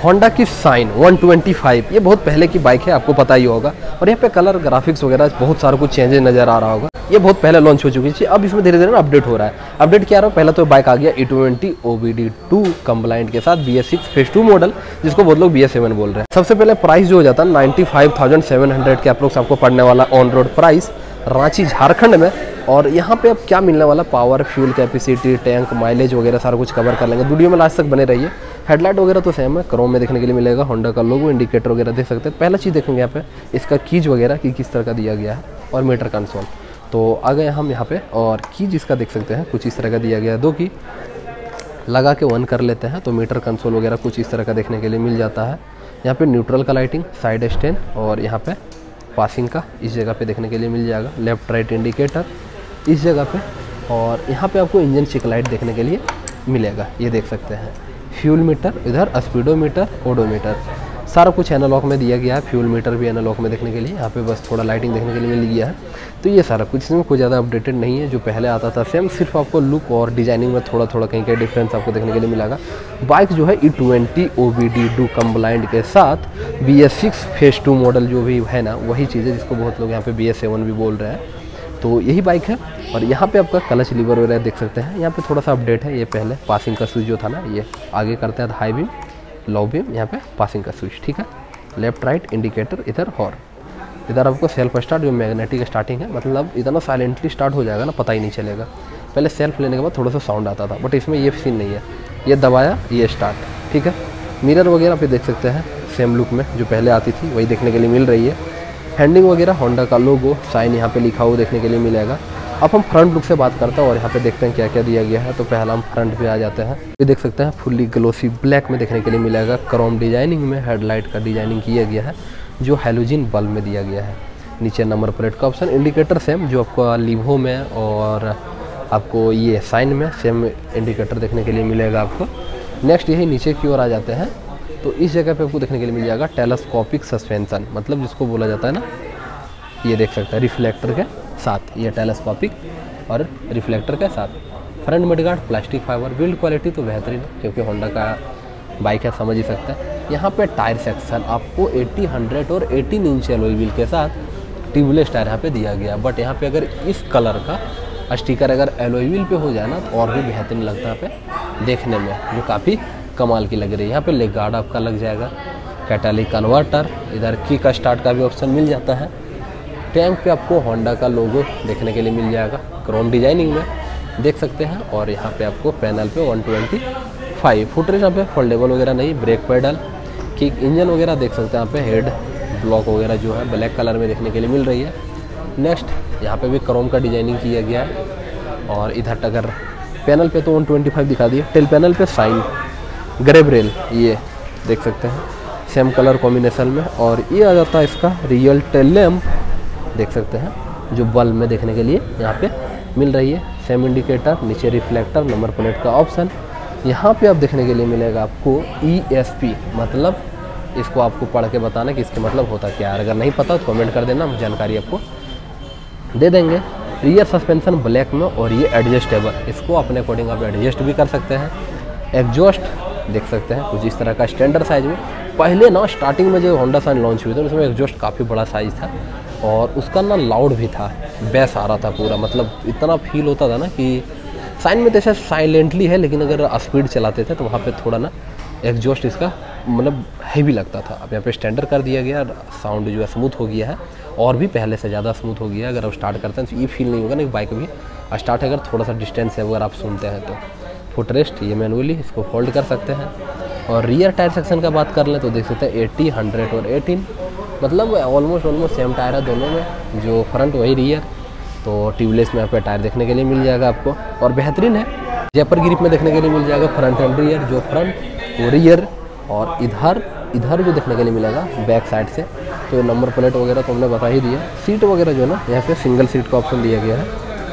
Honda की sign 125, ये बहुत पहले की बाइक है, आपको पता ही होगा। और यहाँ पे कलर ग्राफिक्स वगैरह बहुत सारा कुछ चेंजेस नज़र आ रहा होगा। ये बहुत पहले लॉन्च हो चुकी थी, अब इसमें धीरे धीरे अपडेट हो रहा है। अपडेट क्या रहा है, पहला तो बाइक आ गया E20 OBD2 कंप्लाइंट के साथ BS6 फेज 2 मॉडल, जिसको बहुत लोग BS7 बोल रहे हैं। सबसे पहले प्राइस जो हो जाता है 95,700 के अप्रोक्स आपको पड़ने वाला on road price Ranchi Jharkhand में। और यहाँ पे अब क्या मिलने वाला, power, fuel capacity, tank, mileage वगैरह सारा कुछ कवर कर लेंगे। वीडियो में लास्ट तक बने रहिए। हेडलाइट वगैरह तो सेम है, क्रोम में देखने के लिए मिलेगा। होंडा का लोगो, इंडिकेटर वगैरह देख सकते हैं। पहला चीज़ देखेंगे यहाँ पे इसका कीज वगैरह कि किस तरह का दिया गया है, और मीटर कंसोल। तो आ गए हम यहाँ पे, और कीज इसका देख सकते हैं कुछ इस तरह का दिया गया है। दो की लगा के ऑन कर लेते हैं तो मीटर कंसोल वगैरह कुछ इस तरह का देखने के लिए मिल जाता है। यहाँ पे न्यूट्रल का लाइटिंग, साइड स्टैंड, और यहाँ पे पासिंग का इस जगह पे देखने के लिए मिल जाएगा। लेफ्ट राइट इंडिकेटर इस जगह पे, और यहाँ पे आपको इंजन चेक लाइट देखने के लिए मिलेगा, ये देख सकते हैं। फ्यूल मीटर, इधर स्पीडोमीटर, ओडोमीटर, सारा कुछ एनालॉग में दिया गया है। फ्यूल मीटर भी एनालॉग में देखने के लिए, यहाँ पे बस थोड़ा लाइटिंग देखने के लिए मिल गया है। तो ये सारा कुछ, इसमें कोई ज़्यादा अपडेटेड नहीं है, जो पहले आता था सेम, सिर्फ आपको लुक और डिजाइनिंग में थोड़ा थोड़ा कहीं डिफरेंस आपको देखने के लिए मिलेगा। बाइक जो है E20 OBD2 कंप्लाइंट के साथ BS6 फेज 2 मॉडल जो भी है ना, वही चीज़ है जिसको बहुत लोग यहाँ पे BS7 भी बोल रहे हैं। तो यही बाइक है। और यहाँ पे आपका क्लच लीवर वगैरह देख सकते हैं। यहाँ पे थोड़ा सा अपडेट है, ये पहले पासिंग का स्विच जो था ना, ये आगे करते हैं हाई बीम, लो बीम, यहाँ पे पासिंग का स्विच, ठीक है। लेफ्ट राइट इंडिकेटर, इधर हॉर्न, इधर आपको सेल्फ स्टार्ट जो मैग्नेटिक स्टार्टिंग है, मतलब इतना साइलेंटली स्टार्ट हो जाएगा ना, पता ही नहीं चलेगा। पहले सेल्फ लेने के बाद थोड़ा सा साउंड आता था, बट इसमें ये सीन नहीं है। ये दबाया, ये स्टार्ट, ठीक है। मिरर वगैरह पे देख सकते हैं सेम लुक में जो पहले आती थी वही देखने के लिए मिल रही है। हैंडिंग वगैरह होंडा का लोगो, साइन यहाँ पे लिखा हुआ देखने के लिए मिलेगा। अब हम फ्रंट लुक से बात करते हैं और यहाँ पे देखते हैं क्या क्या दिया गया है। तो पहला हम फ्रंट पे आ जाते हैं। ये देख सकते हैं फुल्ली ग्लोसी ब्लैक में देखने के लिए मिलेगा। क्रोम डिजाइनिंग में हेडलाइट का डिजाइनिंग किया गया है, जो हैलोजन बल्ब में दिया गया है। नीचे नंबर प्लेट का ऑप्शन, इंडिकेटर सेम जो आपको लीवो में और आपको ये साइन में सेम इंडिकेटर देखने के लिए मिलेगा आपको। नेक्स्ट यही नीचे की ओर आ जाते हैं तो इस जगह पे आपको देखने के लिए मिल जाएगा टेलेस्कोपिक सस्पेंशन, मतलब जिसको बोला जाता है ना, ये देख सकते हैं रिफ्लेक्टर के साथ, ये टेलेस्कोपिक और रिफ्लेक्टर के साथ। Front mudguard plastic fibre, build quality तो बेहतरीन है क्योंकि होंडा का बाइक है, समझ ही सकते हैं। यहाँ पे टायर सेक्शन आपको 80, 100 और 18 इंच एलॉय व्हील के साथ ट्यूबलेस टायर यहाँ पे दिया गया। बट यहाँ पे अगर इस कलर का स्टिकर अगर एलॉय व्हील पे हो जाए ना तो और भी बेहतरीन लगता है यहाँ पे देखने में, जो काफ़ी कमाल की लग रही है। यहाँ पे लेग गार्ड आपका लग जाएगा, कैटालिक कन्वर्टर, इधर किक स्टार्ट का भी ऑप्शन मिल जाता है। टैंक पे आपको होंडा का लोगो देखने के लिए मिल जाएगा क्रोम डिजाइनिंग में, देख सकते हैं। और यहाँ पे आपको पैनल पे 125 फुटरेज यहाँ पे फोल्डेबल वगैरह नहीं, ब्रेक पेडल, किक, इंजन वगैरह देख सकते हैं। यहाँ पे हेड ब्लॉक वगैरह जो है ब्लैक कलर में देखने के लिए मिल रही है। नेक्स्ट यहाँ पे भी क्रोम का डिजाइनिंग किया गया है। और इधर अगर पैनल पे तो 125 दिखा दिए, टेल पैनल पे साइन, ग्रेब रेल, ये देख सकते हैं सेम कलर कॉम्बिनेशन में। और ये आ जाता है इसका रियल टेल लैम्प, देख सकते हैं जो बल्ब में देखने के लिए यहाँ पे मिल रही है। सेम इंडिकेटर, नीचे रिफ्लेक्टर, नंबर प्लेट का ऑप्शन। यहाँ पे आप देखने के लिए मिलेगा आपको ESP, मतलब इसको आपको पढ़ के बताना कि इसके मतलब होता क्या है। अगर नहीं पता तो कमेंट कर देना, हम जानकारी आपको दे देंगे। रियर सस्पेंशन ब्लैक में और ये एडजस्टेबल, इसको अपने अकॉर्डिंग आप एडजस्ट भी कर सकते हैं। एग्जॉस्ट देख सकते हैं कुछ इस तरह का स्टैंडर्ड साइज में। पहले ना स्टार्टिंग में जो होंडा साइन लॉन्च हुई थी उसमें एग्जॉस्ट काफ़ी बड़ा साइज़ था और उसका ना लाउड भी था, बेस आ रहा था पूरा, मतलब इतना फील होता था ना कि साइन में जैसे साइलेंटली है, लेकिन अगर स्पीड चलाते थे तो वहाँ पे थोड़ा ना एग्जॉस्ट इसका मतलब हैवी लगता था। अब यहाँ पे स्टैंडर्ड कर दिया गया, साउंड जो है स्मूथ हो गया है और भी पहले से ज़्यादा स्मूथ हो गया है। अगर आप स्टार्ट करते हैं तो ये फील नहीं होगा ना कि बाइक भी स्टार्ट अगर थोड़ा सा डिस्टेंस है अगर आप सुनते हैं तो। फुट रेस्ट ये मैनुअली इसको फोल्ड कर सकते हैं। और रियर टायर सेक्शन का बात कर लें तो देख सकते हैं 80, 100 और 18, मतलब ऑलमोस्ट सेम टायर है दोनों में, जो फ्रंट वही रियर। तो ट्यूबलेस में यहाँ पे टायर देखने के लिए मिल जाएगा आपको और बेहतरीन है। जेपर ग्रिप में देखने के लिए मिल जाएगा फ्रंट एंड रियर, जो फ्रंट वो रियर। और इधर जो देखने के लिए मिलेगा बैक साइड से, तो नंबर प्लेट वगैरह तो हमने बता ही दिया। सीट वगैरह जो है ना यहाँ पे सिंगल सीट का ऑप्शन दिया गया है।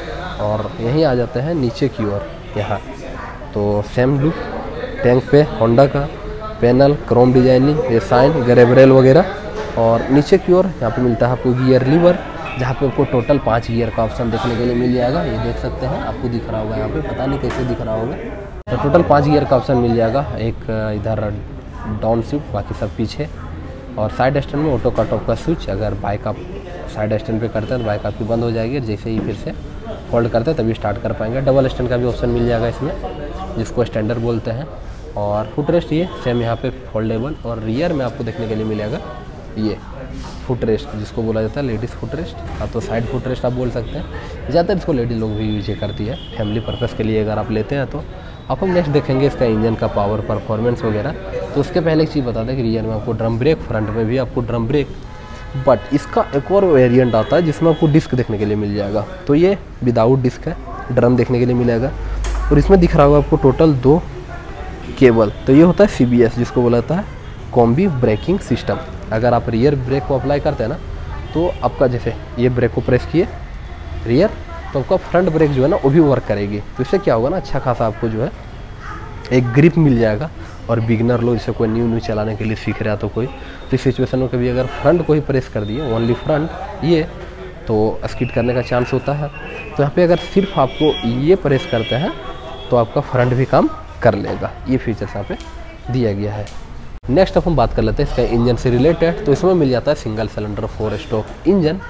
और यहीं आ जाते हैं नीचे की ओर, यहाँ तो सेम लुक, टैंक पे होंडा का पैनल, क्रोम डिजाइनिंग, ये साइन, ग्रेबरेल वगैरह। और नीचे की ओर यहाँ पे मिलता है आपको गियर लीवर, जहाँ पे आपको टोटल 5 गियर का ऑप्शन देखने के लिए मिल जाएगा। ये देख सकते हैं, आपको दिख रहा होगा यहाँ पे, पता नहीं कैसे दिख रहा होगा। तो टोटल 5 गियर का ऑप्शन मिल जाएगा। एक इधर डाउन शिफ्ट, बाकी सब पीछे। और साइड स्टैंड में ऑटो कट ऑफ का स्विच, अगर बाइक आप साइड स्टैंड पे करते हैं तो बाइक आपकी बंद हो जाएगी, जैसे ही फिर से होल्ड करते हैं तभी स्टार्ट कर पाएंगे। डबल स्टैंड का भी ऑप्शन मिल जाएगा इसमें, जिसको स्टैंडर्ड बोलते हैं। और फुटरेस्ट ये सेम यहाँ पे फोल्डेबल। और रियर में आपको देखने के लिए मिलेगा ये फुटरेस्ट, जिसको बोला जाता है लेडीज़ फुटरेस्ट, हाँ तो साइड फुटरेस्ट आप बोल सकते हैं। ज़्यादातर इसको लेडीज़ लोग भी यूज करती है फैमिली पर्पज़ के लिए अगर आप लेते हैं तो। अब हम नेक्स्ट देखेंगे इसका इंजन का पावर परफॉर्मेंस वगैरह। तो उसके पहले एक चीज़ बता दें कि रियर में आपको ड्रम ब्रेक, फ्रंट में भी आपको ड्रम ब्रेक, बट इसका एक और वेरिएंट आता है जिसमें आपको डिस्क देखने के लिए मिल जाएगा। तो ये विदाउट डिस्क है, ड्रम देखने के लिए मिलेगा। और इसमें दिख रहा होगा आपको टोटल 2 केबल। तो ये होता है CBS, जिसको बोला जाता है कॉम्बी ब्रेकिंग सिस्टम। अगर आप रियर ब्रेक को अप्लाई करते हैं ना, तो आपका जैसे ये ब्रेक को प्रेस किए रियर, तो आपका फ्रंट ब्रेक जो है ना वो भी वर्क करेगी। तो इससे क्या होगा ना, अच्छा खासा आपको जो है एक ग्रिप मिल जाएगा। और बिगनर लोग जैसे कोई न्यू चलाने के लिए सीख रहा है तो कोई, तो इस सिचुएशन में कभी अगर फ्रंट को ही प्रेस कर दिए, ओनली फ्रंट ये, तो स्किड करने का चांस होता है। तो यहाँ पे अगर सिर्फ आपको ये प्रेस करते हैं तो आपका फ्रंट भी काम कर लेगा। ये फीचर्स यहाँ पे दिया गया है। नेक्स्ट अब हम बात कर लेते हैं इसका इंजन से रिलेटेड। तो इसमें मिल जाता है single cylinder 4 stroke engine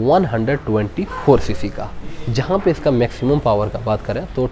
124 CC का, जहाँ पे इसका मैक्सिमम पावर का बात करें तो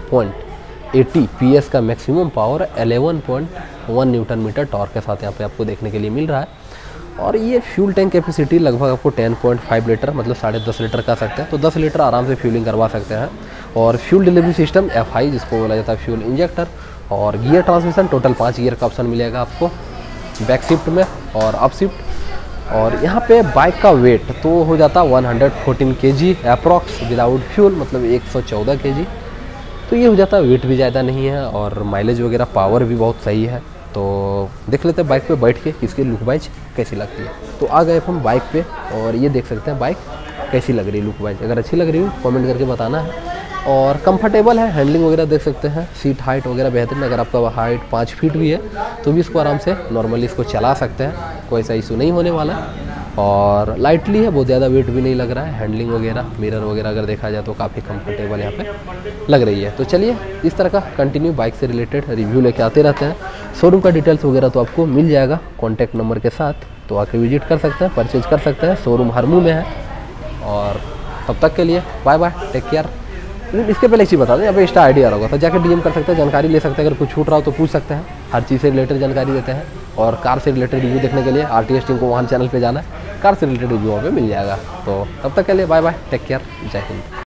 10.80 PS का maximum power, 11.1 newton metre torque के साथ यहाँ पे आपको देखने के लिए मिल रहा है। और ये फ्यूल टैंक कैपेसिटी लगभग आपको 10.5 लीटर, मतलब 10.5 लीटर का सकते हैं। तो 10 लीटर आराम से फ्यूलिंग करवा सकते हैं। और फ्यूल डिलीवरी सिस्टम FI, जिसको बोला जाता है फ्यूल इंजेक्टर। और गियर ट्रांसमिशन टोटल 5 गियर का ऑप्शन मिलेगा आपको बैक शिफ्ट में और अप शिफ्ट। और यहाँ पे बाइक का वेट तो हो जाता है 114 kg अप्रॉक्स विदाउट फ्यूल, मतलब 114 kg। तो ये हो जाता है, वेट भी ज़्यादा नहीं है और माइलेज वगैरह पावर भी बहुत सही है। तो देख लेते हैं बाइक पे बैठ के इसकी लुक वाइज कैसी लगती है। तो आ गए हम बाइक पे और ये देख सकते हैं बाइक कैसी लग रही है लुक वाइज। अगर अच्छी लग रही हो कमेंट करके बताना है। और कंफर्टेबल है, हैंडलिंग वगैरह देख सकते हैं, सीट हाइट वगैरह बेहतरीन। अगर आपका हाइट 5 फीट भी है तो भी इसको आराम से नॉर्मली इसको चला सकते हैं, कोई ऐसा इशू नहीं होने वाला है। और लाइटली है, बहुत ज़्यादा वेट भी नहीं लग रहा है। हैंडलिंग वगैरह, मिरर वगैरह अगर देखा जाए तो काफ़ी कंफर्टेबल यहाँ पे लग रही है। तो चलिए इस तरह का कंटिन्यू बाइक से रिलेटेड रिव्यू लेके आते रहते हैं। शोरूम का डिटेल्स वगैरह तो आपको मिल जाएगा कॉन्टैक्ट नंबर के साथ, तो आके विजिट कर सकते हैं, परचेज कर सकते हैं। शोरूम हरमू में है। और तब तक के लिए बाय बाय, टेक केयर। इसके पहले एक चीज़ बता दें, यहाँ पे इंस्टा ID आ रहा होगा तो जाकर DM कर सकते हैं, जानकारी ले सकते हैं। अगर कुछ छूट रहा हो तो पूछ सकते हैं, हर चीज़ से रिलेटेड जानकारी देते हैं। और कार से रिलेटेड रिव्यू देखने के लिए RTS टीम को वहाँ चैनल पे जाना है, कार से रिलेटेड रिव्यू वहाँ पे मिल जाएगा। तो तब तक के लिए बाय बाय, टेक केयर, जय हिंद।